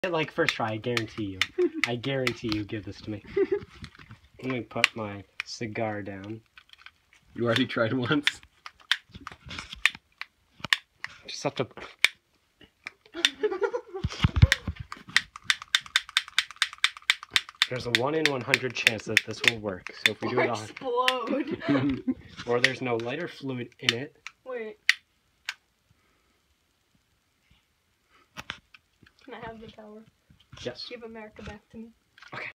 Like first try, I guarantee you. I guarantee you give this to me. Let me put my cigar down. You already tried once? Just have to... There's a 1 in 100 chance that this will work. So if we do it on... explode. Or there's no lighter fluid in it. Wait. Can I have the power? Yes. Give America back to me.